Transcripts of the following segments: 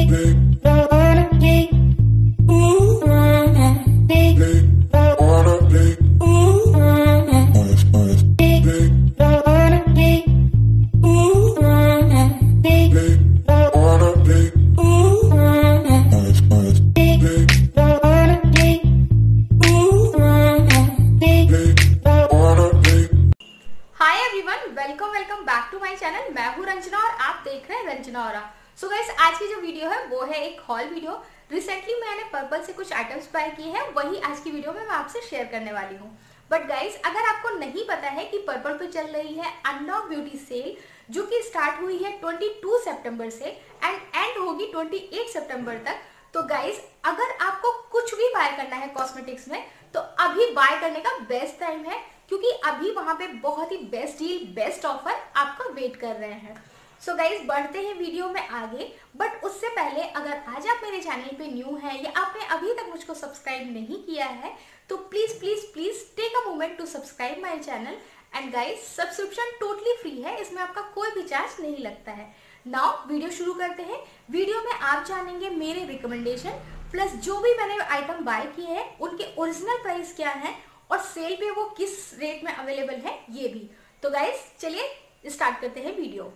Welcome back to my channel. मैं हूं रंजना और आप देख रहे हैं रंजना और। सो गाइस, आज की जो वीडियो है वो है एक हॉल वीडियो। रिसेंटली मैंने पर्पल से कुछ आइटम्स बाय किए हैं, वही आज की वीडियो में मैं आपसे शेयर करने वाली हूं। बट गाइस, अगर आपको नहीं पता है कि पर्पल पे चल रही है अनलॉक ब्यूटी सेल, जो कि स्टार्ट हुई है 22 सितंबर से एंड होगी 28 सितंबर तक। तो गाइस, अगर आपको कुछ भी बाय करना है कॉस्मेटिक्स में, तो अभी बाय करने का बेस्ट टाइम है, क्योंकि अभी वहां पे बहुत ही बेस्ट डील, बेस्ट ऑफर आपका वेट कर रहे हैं। सो गाइज, बढ़ते हैं वीडियो में आगे। बट उससे पहले, अगर आज आप मेरे चैनल पे न्यू हैं या आपने अभी तक मुझको सब्सक्राइब नहीं किया है, तो please please please take a moment to subscribe my channel. And guys, subscription totally free है, इसमें आपका कोई भी चार्ज नहीं लगता है। नाउ वीडियो शुरू करते हैं। वीडियो में आप जानेंगे मेरे रिकमेंडेशन, प्लस जो भी मैंने आइटम बाय किए हैं उनके ओरिजिनल प्राइस क्या है और सेल पे वो किस रेट में अवेलेबल है, ये भी। तो गाइस, चलिए स्टार्ट करते हैं video.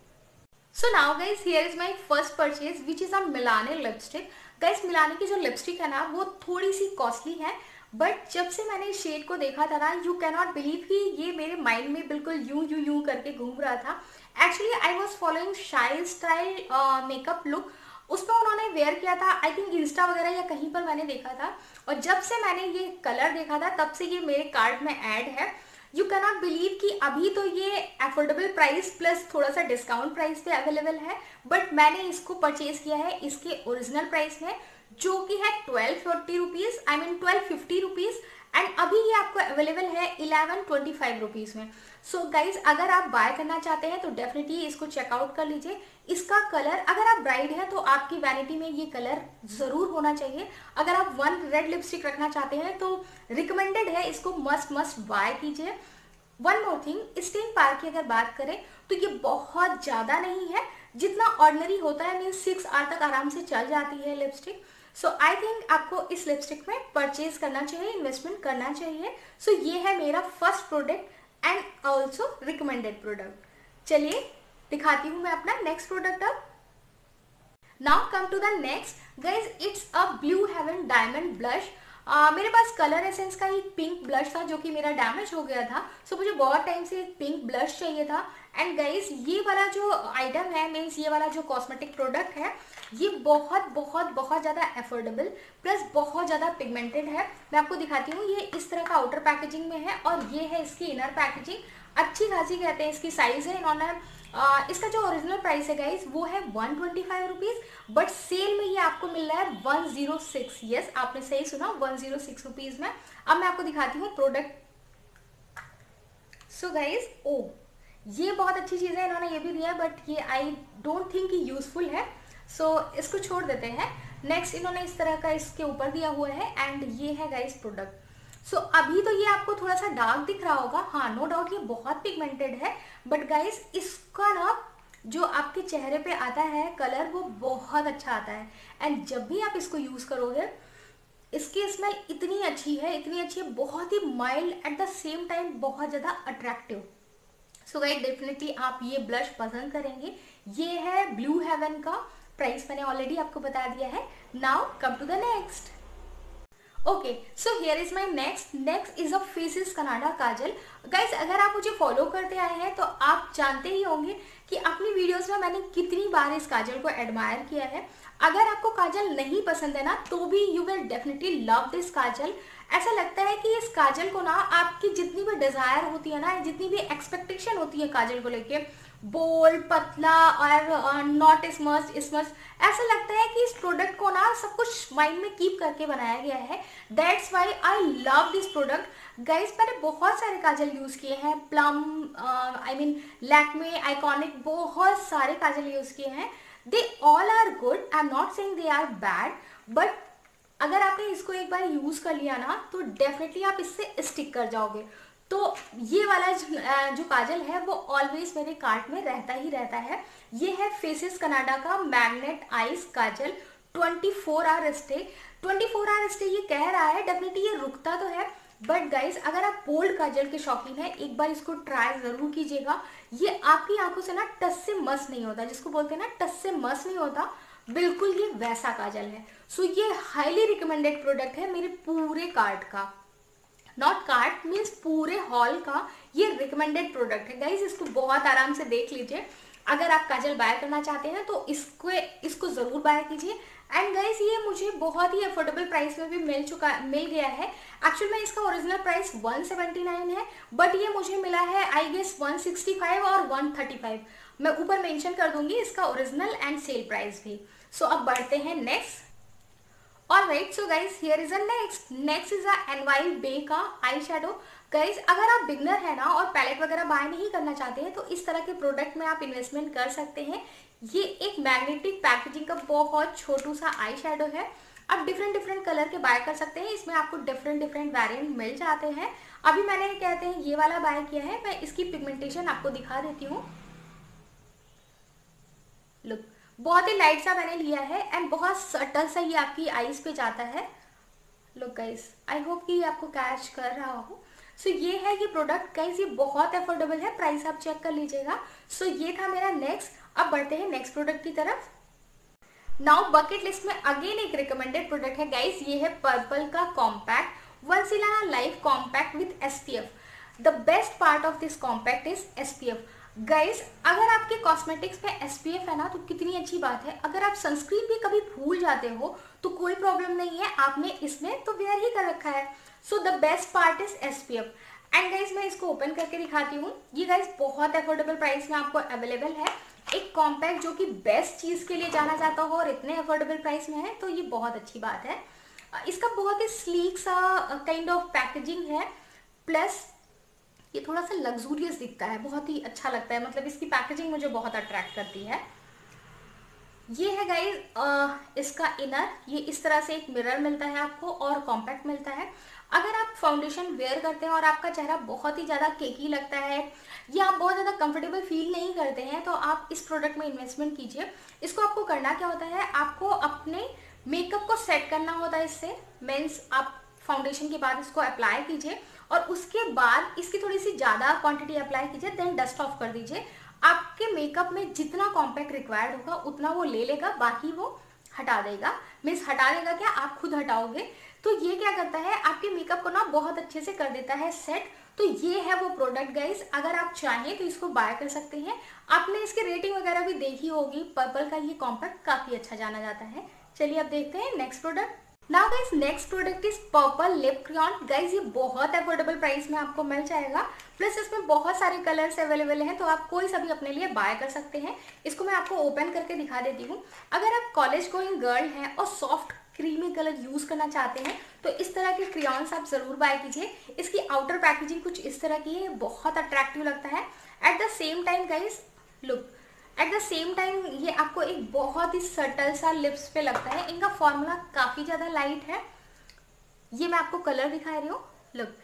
So now guys, here is my first purchase which is a Milani lipstick. Guys, मिलाने की जो लिपस्टिक है ना, वो थोड़ी सी कॉस्टली है, बट जब से मैंने इस शेड को देखा था ना, यू कैन नॉट बिलीव कि ये मेरे माइंड में बिल्कुल यूं करके घूम रहा था। Actually I was following shy style makeup look, उसमें उन्होंने वेयर किया था, आई थिंक इंस्टा वगैरह या कहीं पर मैंने देखा था। और जब से मैंने ये कलर देखा था, तब से ये मेरे कार्ट में ऐड है। यू कैन नॉट बिलीव कि अभी तो ये अफोर्डेबल प्राइस प्लस थोड़ा सा डिस्काउंट प्राइस पे अवेलेबल है, बट मैंने इसको परचेज किया है इसके ओरिजिनल प्राइस में, जो कि है 1240 rupees, I mean 1250 rupees. And अभी ये आपको अवेलेबल है 1125 रुपीज में। सो गाइज, अगर आप बाय करना चाहते हैं तो डेफिनेटली इसको चेकआउट कर लीजिए। इसका कलर, अगर आप ब्राइड है तो आपकी वैनिटी में ये कलर जरूर होना चाहिए। अगर आप वन रेड लिपस्टिक रखना चाहते हैं तो रिकमेंडेड है, इसको मस्ट बाय कीजिए। One more thing, staying power की अगर बात करें तो ये बहुत ज्यादा नहीं है, जितना ऑर्डिनरी होता है, मीन 6 आवर तक आराम से चल जाती है लिपस्टिक। सो आई थिंक आपको इस लिपस्टिक में परचेज करना चाहिए, इन्वेस्टमेंट करना चाहिए। सो ये है मेरा first product and also recommended product. चलिए दिखाती हूँ मैं अपना नेक्स्ट प्रोडक्ट अब। Now come to the next guys, it's a Blue Heaven diamond blush. मेरे पास कलर एसेंस का एक पिंक ब्लश था जो कि मेरा डैमेज हो गया था। सो मुझे बहुत टाइम से एक पिंक ब्लश चाहिए था। एंड गाइज, ये वाला जो आइटम है, मीन्स ये वाला जो कॉस्मेटिक प्रोडक्ट है, ये बहुत ज़्यादा अफोर्डेबल प्लस बहुत ज़्यादा पिगमेंटेड है। मैं आपको दिखाती हूँ, ये इस तरह का आउटर पैकेजिंग में है और ये है इसकी इनर पैकेजिंग। अच्छी खासी कहते हैं इसकी साइज है। इन्होंने इसका जो ओरिजिनल प्राइस है गाइस, वो है 125 रुपीज, बट सेल में ये आपको मिल रहा है 106। यस, आपने सही सुना, 106 रुपीज में। अब मैं आपको दिखाती हूँ प्रोडक्ट। सो गाइस, ये बहुत अच्छी चीज है, इन्होंने ये भी दिया है, बट ये आई डोंट थिंक ये यूजफुल है। सो इसको छोड़ देते हैं। नेक्स्ट, इन्होंने इस तरह का इसके ऊपर दिया हुआ है एंड ये है गाइस प्रोडक्ट। सो अभी तो ये आपको थोड़ा सा डार्क दिख रहा होगा, हाँ नो डाउट ये बहुत पिगमेंटेड है, बट गाइस इसका ना जो आपके चेहरे पे आता है कलर, वो बहुत अच्छा आता है। एंड जब भी आप इसको यूज करोगे, इसकी स्मेल इतनी अच्छी है, बहुत ही mild, at the same time बहुत ज्यादा अट्रैक्टिव। सो गाइस, डेफिनेटली आप ये ब्लश पसंद करेंगे। ये है ब्लू हेवन का, प्राइस मैंने ऑलरेडी आपको बता दिया है। Now come to the next. Okay, so here is my next is a Faces Canada kajal. Guys, अगर आप मुझे फॉलो करते आए हैं तो आप जानते ही होंगे कि अपनी वीडियोस में मैंने कितनी बार इस काजल को एडमायर किया है। अगर आपको काजल नहीं पसंद है ना, तो भी you will definitely love this kajal. ऐसा लगता है कि इस काजल को ना, आपकी जितनी भी डिजायर होती है ना, जितनी भी एक्सपेक्टेशन होती है काजल को लेके, बोल्ड, पतला और नॉट स्मच, ऐसा लगता है कि इस प्रोडक्ट को ना सब कुछ माइंड में कीप करके बनाया गया है। That's why I love this product. Guys, मैंने बहुत सारे काजल यूज किए हैं, Plum, I mean Lakme, Iconic, बहुत सारे काजल यूज किए हैं। They all are good, I am not saying they are bad, but अगर आपने इसको एक बार यूज कर लिया ना, तो डेफिनेटली आप इससे स्टिक कर जाओगे। तो ये वाला जो काजल है वो ऑलवेज मेरे कार्ट में रहता ही रहता है। ये है फेसेस कनाडा का magnet eyes kajal 24 hour stay. 24 hour stay ये कह रहा है, डेफिनेटली ये रुकता तो है, बट गाइज अगर आप बोल्ड काजल के शौकीन है एक बार इसको ट्राई जरूर कीजिएगा। ये आपकी आंखों से ना टस से मस नहीं होता, जिसको बोलते हैं ना टस से मस नहीं होता, बिल्कुल ये वैसा काजल है। सो ये हाईली रिकमेंडेड प्रोडक्ट है मेरे पूरे कार्ट का, नॉट कार्ट मीन्स पूरे हॉल का ये रिकमेंडेड प्रोडक्ट है गाइज। इसको बहुत आराम से देख लीजिए। अगर आप काजल बाय करना चाहते हैं तो इसको जरूर बाय कीजिए। एंड गाइज ये मुझे बहुत ही अफोर्डेबल प्राइस में भी मिल गया है। एक्चुअल में इसका ओरिजिनल प्राइस 179 है, बट ये मुझे मिला है आई गेस 165 और 135। मैं ऊपर मेंशन कर दूंगी इसका ओरिजिनल एंड सेल प्राइस भी। सो अब बढ़ते हैं next. Alright, so guys, here is a next is a NYBay का आई शेडो। गाइज अगर आप बिगनर है ना और पैलेट वगैरह बाय नहीं करना चाहते हैं तो इस तरह के प्रोडक्ट में आप इन्वेस्टमेंट कर सकते हैं। ये एक मैग्नेटिक पैकेजिंग का बहुत छोटू सा आई शेडो है। आप डिफरेंट कलर के बाय कर सकते हैं। इसमें आपको डिफरेंट वेरिएंट मिल जाते हैं। अभी मैंने कहते हैं ये वाला बाय किया है। मैं इसकी पिगमेंटेशन आपको दिखा देती हूँ। लुक, बहुत ही लाइट सा मैंने लिया है एंड बहुत सटल सा ये आपकी आईज पे जाता है। लुक गाइस, आई होप कि ये आपको कैच कर रहा हो। सो ये है ये प्रोडक्ट गाइस, ये बहुत अफोर्डेबल है, प्राइस आप चेक कर लीजिएगा। सो ये था मेरा नेक्स्ट। अब बढ़ते हैं नेक्स्ट प्रोडक्ट की तरफ। नाउ बकेट लिस्ट में अगेन एक रिकमेंडेड प्रोडक्ट है गाइस, ये है पर्पल का कॉम्पैक्ट वंसिलाना life compact with SPF। The best part of this compact is SPF। Guys अगर आपके कॉस्मेटिक्स में SPF है ना तो कितनी अच्छी बात है। अगर आप सनस्क्रीन भी कभी भूल जाते हो तो कोई प्रॉब्लम नहीं है, आपने इसमें तो वेयर ही कर रखा है। So the best part is SPF। And guys मैं इसको ओपन करके दिखाती हूँ। ये गाइस बहुत अफोर्डेबल प्राइस में आपको अवेलेबल है। एक कॉम्पैक्ट जो कि बेस्ट चीज के लिए जाना चाहता हो और इतने अफोर्डेबल प्राइस में है तो ये बहुत अच्छी बात है। इसका बहुत ही स्लीक सा काइंड ऑफ पैकेजिंग है, प्लस ये थोड़ा सा लग्जूरियस दिखता है, बहुत ही अच्छा लगता है। मतलब इसकी पैकेजिंग मुझे बहुत अट्रैक्ट करती है। ये है गाइज इसका इनर, ये इस तरह से एक मिरर मिलता है आपको और कॉम्पैक्ट मिलता है। अगर आप फाउंडेशन वेयर करते हैं और आपका चेहरा बहुत ही ज़्यादा केकी लगता है या आप बहुत ज़्यादा कंफर्टेबल फील नहीं करते हैं तो आप इस प्रोडक्ट में इन्वेस्टमेंट कीजिए। इसको आपको करना क्या होता है, आपको अपने मेकअप को सेट करना होता है। इससे मीन्स आप फाउंडेशन के बाद इसको अप्लाई कीजिए और उसके बाद इसकी थोड़ी सी ज़्यादा क्वांटिटी अप्लाई कीजिए, देन डस्ट ऑफ कर दीजिए। आपके मेकअप में जितना कॉम्पैक्ट रिक्वायर्ड होगा उतना वो ले लेगा, बाकी वो हटा देगा। मीन्स हटा देगा क्या, आप खुद हटाओगे। तो ये क्या करता है, आपके मेकअप को ना बहुत अच्छे से कर देता है सेट। तो ये है वो प्रोडक्ट गाइस, अगर आप चाहें तो इसको बाय कर सकते हैं। आपने इसकी रेटिंग वगैरह भी देखी होगी। पर्पल का ये कॉम्पैक्ट काफ़ी अच्छा जाना जाता है। चलिए अब देखते हैं next product. Now guys next product is Purplle lip crayon. Guys ये बहुत अफोर्डेबल प्राइस में आपको मिल जाएगा, प्लस इसमें बहुत सारे कलर्स अवेलेबल हैं तो आप कोई सा भी अपने लिए बाय कर सकते हैं। इसको मैं आपको ओपन करके दिखा देती हूँ। अगर आप कॉलेज गोइंग गर्ल हैं और सॉफ्ट क्रीमी कलर यूज करना चाहते हैं तो इस तरह के क्रेयॉन्स आप जरूर बाय कीजिए। इसकी आउटर पैकेजिंग कुछ इस तरह की है, बहुत अट्रैक्टिव लगता है। At the same time guys look, at the same time ये आपको एक बहुत ही सटल सा लिप्स पे लगता है। इनका फॉर्मूला काफ़ी ज़्यादा लाइट है। ये मैं आपको कलर दिखा रही हूँ। लुक,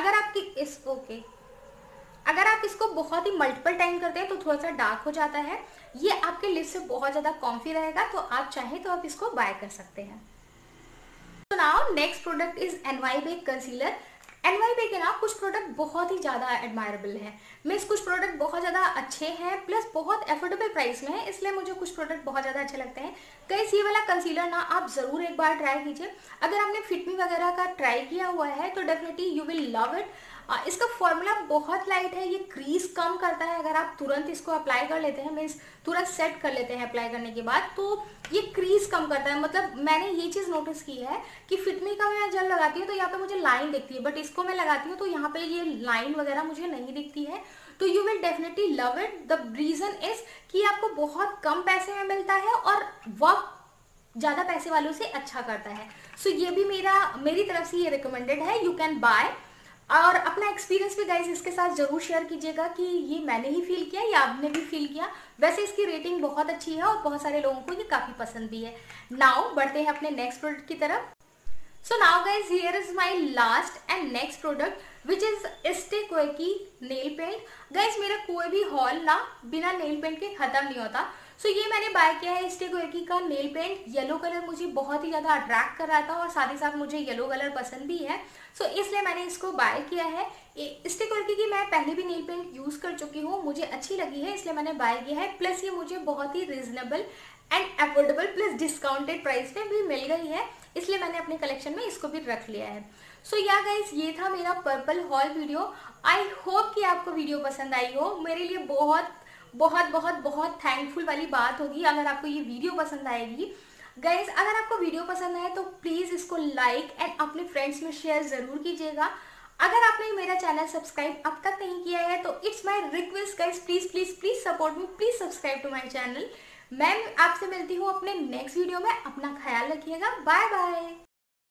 अगर आप इसको बहुत ही मल्टीपल टाइम करते हैं तो थोड़ा सा डार्क हो जाता है। ये आपके लिप्स से बहुत ज़्यादा कॉम्फी रहेगा, तो आप चाहें तो आप इसको बाय कर सकते हैं। तो now next product is NYBay concealer. NYBay के ना कुछ प्रोडक्ट बहुत ही ज़्यादा एडमायरेबल है। मीन्स कुछ प्रोडक्ट बहुत ज़्यादा अच्छे हैं, प्लस बहुत अफोर्डेबल प्राइस में है, इसलिए मुझे कुछ प्रोडक्ट बहुत ज़्यादा अच्छे लगते हैं। गाइस ये वाला कंसीलर ना आप ज़रूर एक बार ट्राई कीजिए। अगर आपने फिट मी वगैरह का ट्राई किया हुआ है तो definitely you will love it. इसका फॉर्मूला बहुत लाइट है, ये क्रीज कम करता है। अगर आप तुरंत इसको अप्लाई कर लेते हैं, मीन्स तुरंत सेट कर लेते हैं अप्लाई करने के बाद, तो ये क्रीज कम करता है। मतलब मैंने ये चीज़ नोटिस की है कि फिटमी का मैं जब लगाती हूँ तो यहाँ पे मुझे लाइन दिखती है, बट इसको मैं लगाती हूँ तो यहाँ पे ये लाइन वगैरह मुझे नहीं दिखती है। तो you will definitely love it. The reason is कि आपको बहुत कम पैसे में मिलता है और वर्क ज़्यादा पैसे वालों से अच्छा करता है। सो ये भी मेरी तरफ से ये रिकमेंडेड है, यू कैन बाय। और अपना एक्सपीरियंस भी गाइज इसके साथ जरूर शेयर कीजिएगा कि ये मैंने ही फील किया या आपने भी फील किया। वैसे इसकी रेटिंग बहुत अच्छी है और बहुत सारे लोगों को ये काफ़ी पसंद भी है। नाउ बढ़ते हैं अपने नेक्स्ट प्रोडक्ट की तरफ। So now guys, here is my last and next product which is Stay Quirky nail paint. Guys मेरा कोई भी हॉल ना बिना नेल पेंट के ख़त्म नहीं होता. सो ये मैंने बाय किया है Stay Quirky का नेल पेंट. येलो कलर मुझे बहुत ही ज़्यादा अट्रैक्ट कर रहा था और साथ ही साथ मुझे येलो कलर पसंद भी है. सो इसलिए मैंने इसको बाय किया है. Stay Quirky की मैं पहले भी नेल पेंट यूज़ कर चुकी हूँ, मुझे अच्छी लगी है इसलिए मैंने बाय किया है. प्लस ये मुझे बहुत ही reasonable and affordable plus discounted price में भी मिल गई है, इसलिए मैंने अपने कलेक्शन में इसको भी रख लिया है. सो या गाइज, ये था मेरा Purplle haul video. I hope कि आपको वीडियो पसंद आई हो. मेरे लिए बहुत बहुत बहुत बहुत थैंकफुल वाली बात होगी अगर आपको ये वीडियो पसंद आएगी. गाइज अगर आपको वीडियो पसंद आए तो प्लीज़ इसको लाइक एंड अपने फ्रेंड्स में शेयर ज़रूर कीजिएगा. अगर आपने मेरा चैनल सब्सक्राइब अब तक नहीं किया है तो it's my request guys, please please please support me, please subscribe to my channel. मैं आपसे मिलती हूँ अपने नेक्स्ट वीडियो में. अपना ख्याल रखिएगा. Bye bye.